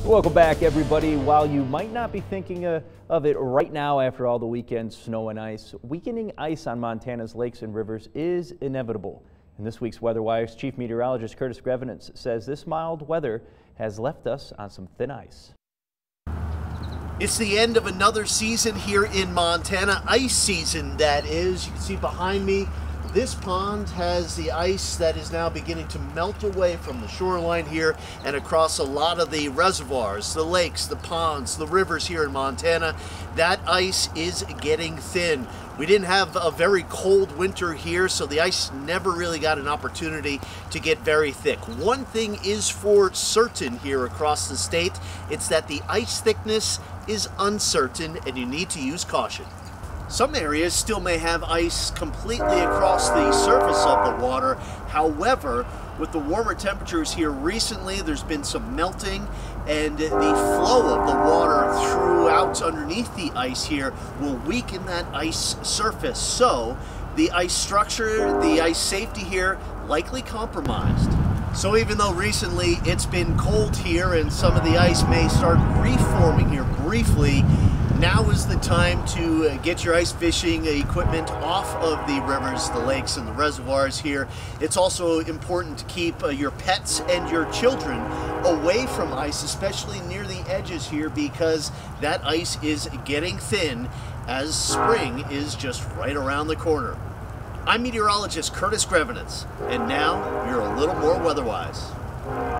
Welcome back, everybody. While you might not be thinking of it right now after all the weekend snow and ice, weakening ice on Montana's lakes and rivers is inevitable. In this week's Weather Wire's Chief Meteorologist Curtis Grevenitz says this mild weather has left us on some thin ice. It's the end of another season here in Montana, ice season that is. You can see behind me, this pond has the ice that is now beginning to melt away from the shoreline here and across a lot of the reservoirs, the lakes, the ponds, the rivers here in Montana. That ice is getting thin. We didn't have a very cold winter here, so the ice never really got an opportunity to get very thick. One thing is for certain here across the state, it's that the ice thickness is uncertain and you need to use caution. Some areas still may have ice completely across the surface of the water. However, with the warmer temperatures here recently, there's been some melting, and the flow of the water throughout underneath the ice here will weaken that ice surface. So the ice structure, the ice safety here, likely compromised. So even though recently it's been cold here and some of the ice may start reforming here briefly, now is the time to get your ice fishing equipment off of the rivers, the lakes, and the reservoirs here. It's also important to keep your pets and your children away from ice, especially near the edges here, because that ice is getting thin as spring is just right around the corner. I'm meteorologist Curtis Grevenitz, and now you're a little more weather-wise.